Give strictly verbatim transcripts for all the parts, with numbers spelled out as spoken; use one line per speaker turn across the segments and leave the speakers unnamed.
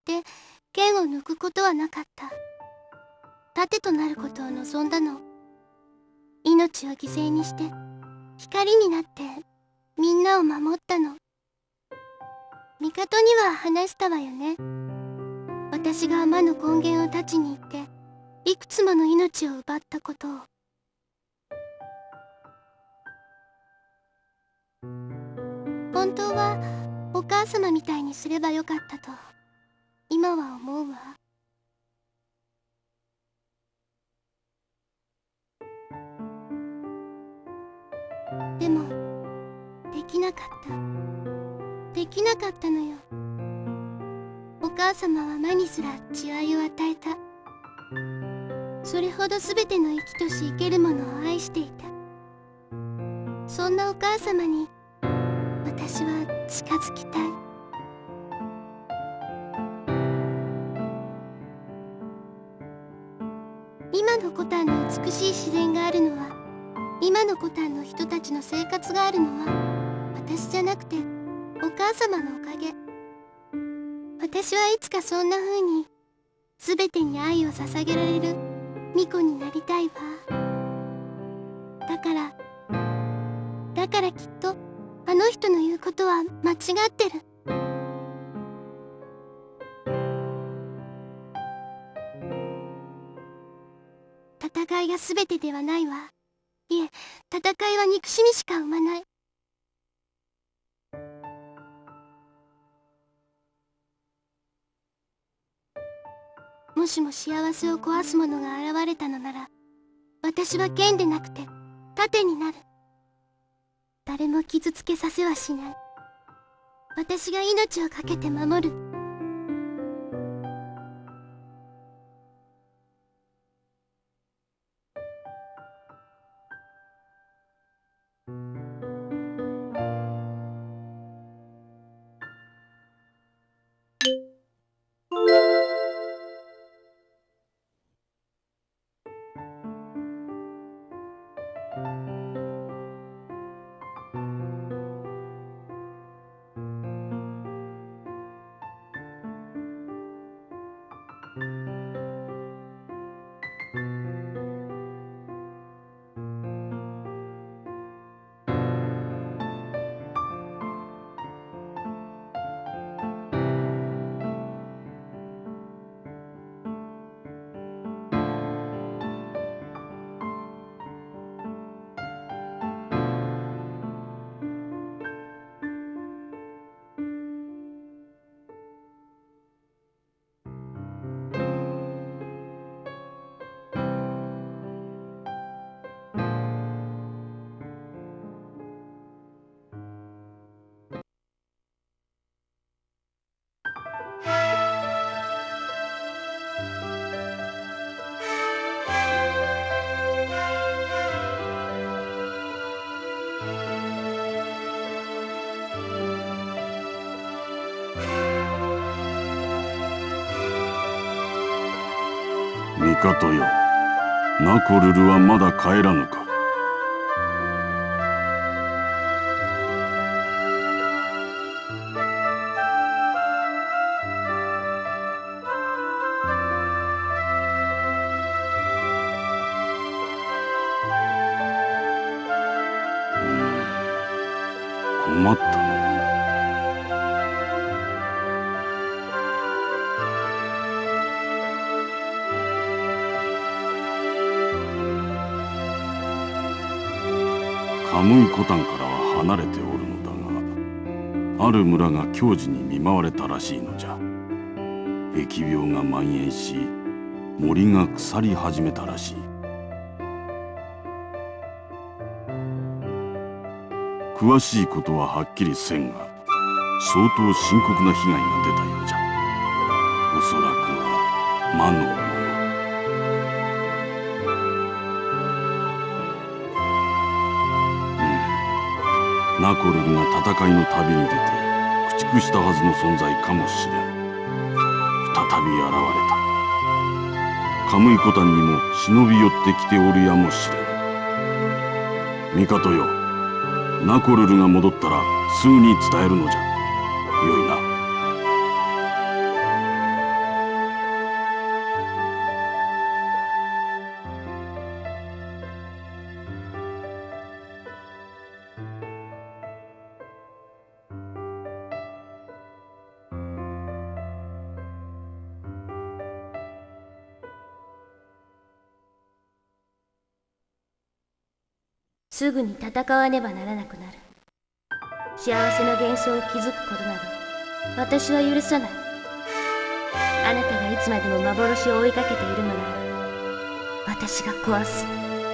して剣を抜くことはなかった。盾となることを望んだの。命を犠牲にして光になってみんなを守ったの。帝には話したわよね。私が魔の根源を断ちに行っていくつもの命を奪ったことを。本当はお母様みたいにすればよかったと今は思うわ。でもできなかった。できなかったのよ。お母様は魔にすら慈愛を与えた。それほど全ての生きとし生けるものを愛していた。そんなお母様に私は近づきたい。今のコタンの美しい自然があるのは、今のコタンの人たちの生活があるのは私じゃなくてお母様のおかげ。私はいつかそんな風に全てに愛を捧げられる巫女になりたいわ。だからだからきっとあの人の言うことは間違ってる。戦いが全てではないわ。いえ、戦いは憎しみしか生まない。もしも幸せを壊す者が現れたのなら、私は剣でなくて盾になる。誰も傷つけさせはしない。私が命を懸けて守る。
帝よ、ナコルルはまだ帰らぬか。困ったの。カムイコタンからは離れておるのだが、ある村が凶事に見舞われたらしいのじゃ。疫病が蔓延し、森が腐り始めたらしい。詳しいことははっきりせんが、相当深刻な被害が出たようじゃ。おそらくは魔の者。ナコルルが戦いの旅に出て駆逐したはずの存在かもしれん。再び現れた。カムイコタンにも忍び寄ってきておるやもしれん。帝よ、ナコルルが戻ったらすぐに伝えるのじゃ。よいな。
すぐに戦わねばならなくなる。幸せの幻想を築くことなど私は許さない。あなたがいつまでも幻を追いかけているのなら私が壊す。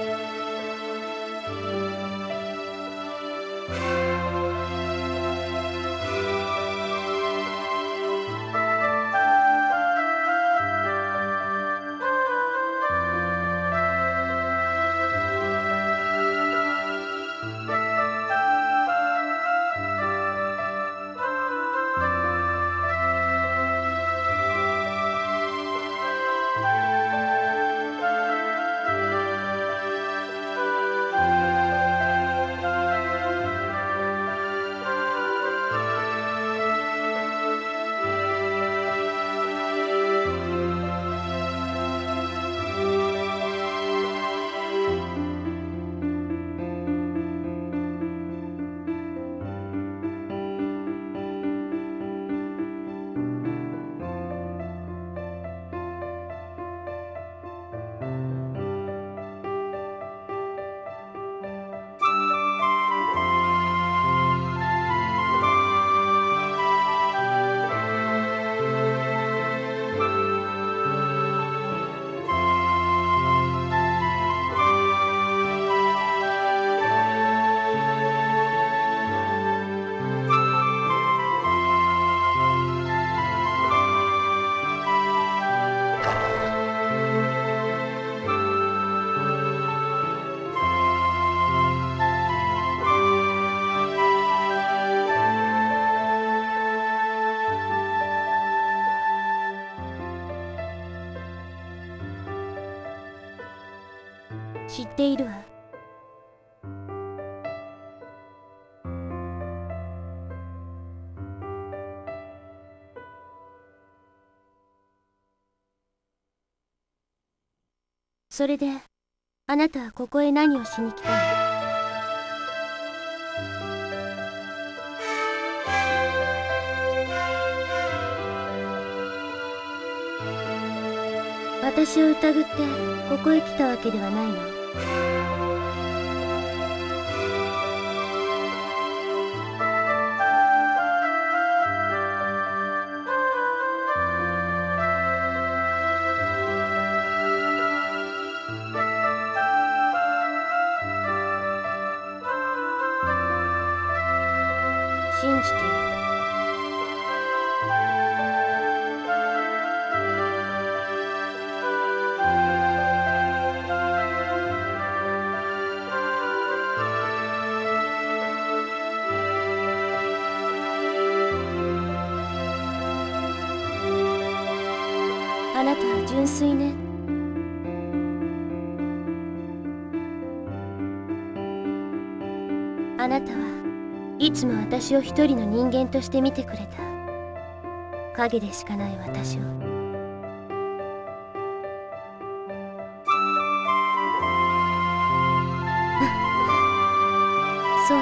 知っているわ。それであなたはここへ何をしに来たの？私を疑ってここへ来たわけではないの？信じている。あなたは純粋ね。あなたはいつも私を一人の人間として見てくれた。影でしかない私を。そうね。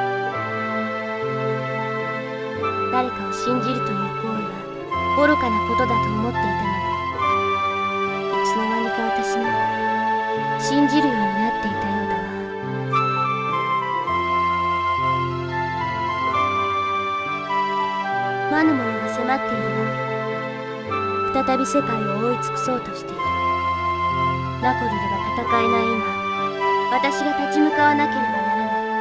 誰かを信じるという行為は愚かなことだと思っていたのに、いつの間にか私も信じるようになっていたようだわ。魔の者が迫っているわ。再び世界を覆い尽くそうとしている。ナコルルが戦えない今、私が立ち向かわなければならない。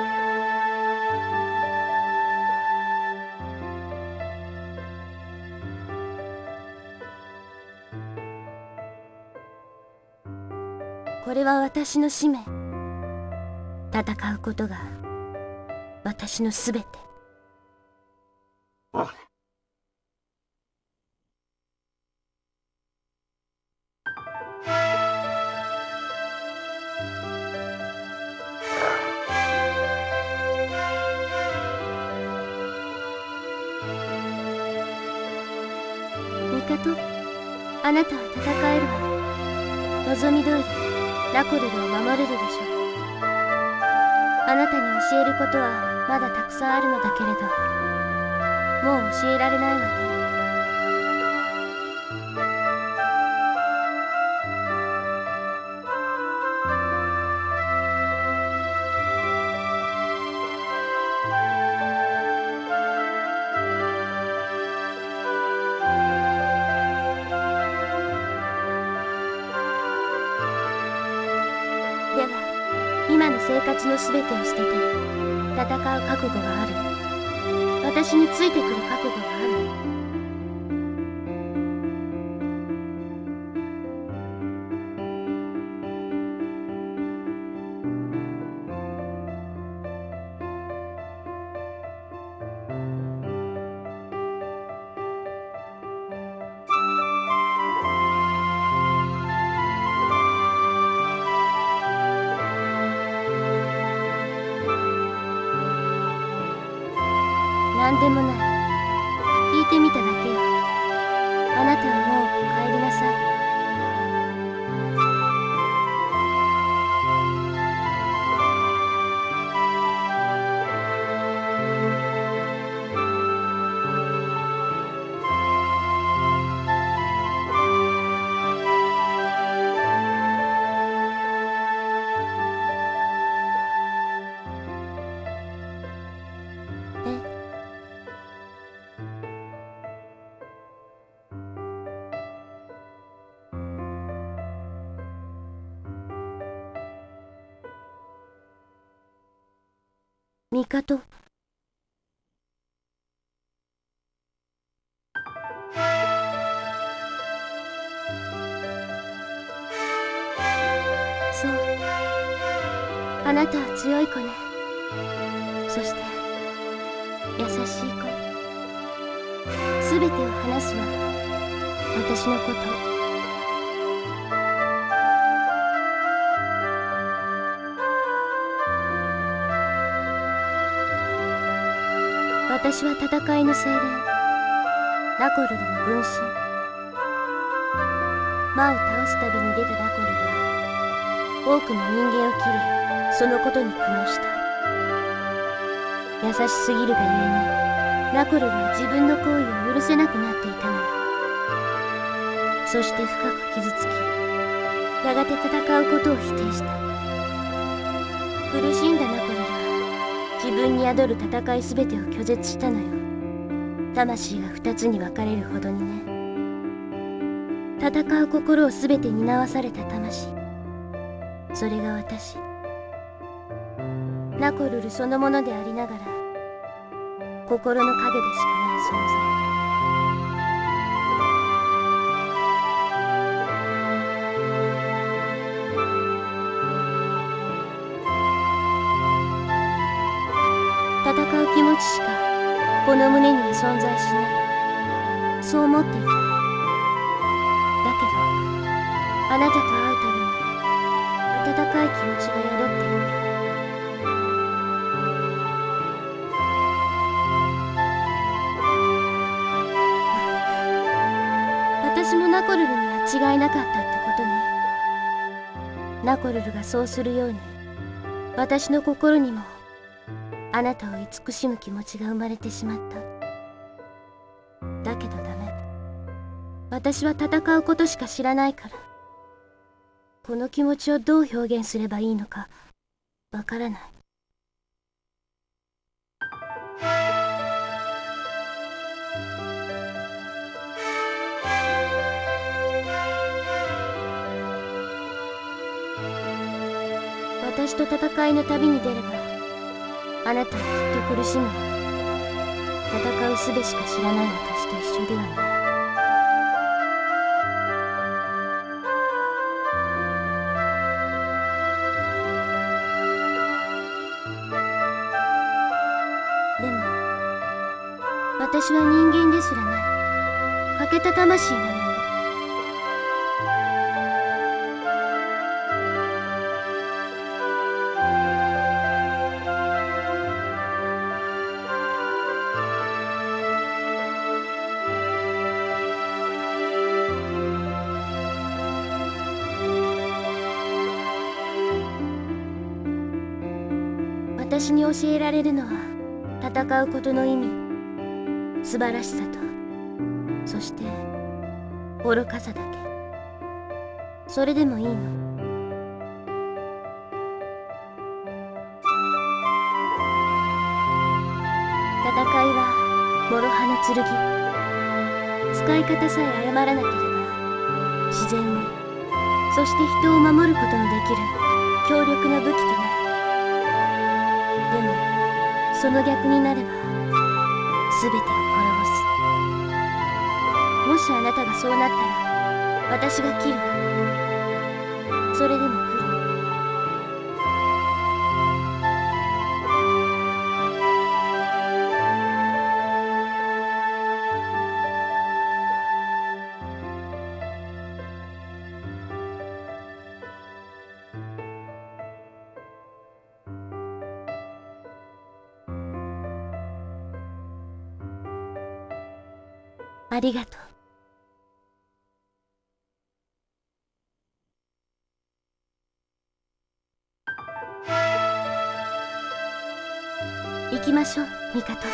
これは私の使命。戦うことが私のすべて。ミカト、あなたは戦えるわ。望み通りナコルルを守れるでしょう。あなたに教えることはまだたくさんあるのだけれど、もう教えられないわね。 生活のすべてを捨てて戦う覚悟がある。私についてくる覚悟がある。なんでもない。聞いてみただけよ。あなたはもう帰りなさい。帝。そう、あなたは強い子ね。そして優しい子。すべてを話すわ、私のこと。私は戦いの精霊、ナコルルの分身。魔を倒す旅に出たナコルルは多くの人間を切り、そのことに苦悩した。優しすぎるがゆえにナコルルは自分の行為を許せなくなっていたのよ。そして深く傷つき、やがて戦うことを否定した。苦しんだナコルルは自分に宿る戦いすべてを拒絶したのよ。魂が二つに分かれるほどにね。戦う心をすべて担わされた魂、それが私、ナコルルそのものでありながら心の影でしかない存在。戦う気持ちしかこの胸には存在しない。そう思っていた。だけどあなたと会うたびに温かい気持ちが宿っていった。私もナコルルには違いなかったってことね。ナコルルがそうするように私の心にもあなたを慈しむ気持ちが生まれてしまった。だけどダメ。私は戦うことしか知らないから、この気持ちをどう表現すればいいのかわからない。私と戦いの旅に出ればあなたはきっと苦しむわ。戦う術しか知らない私と一緒ではない。でも私は人間ですらない欠けた魂なのよ。私に教えられるのは戦うことの意味、素晴らしさと、そして愚かさだけ。それでもいいの。戦いは諸刃の剣。使い方さえ誤らなければ自然を、そして人を守ることのできる強力な武器となる。 その逆になれば全てを滅ぼす。もしあなたがそうなったら私が切るわ。それでも来る。ありがとう。行きましょう、ミカト。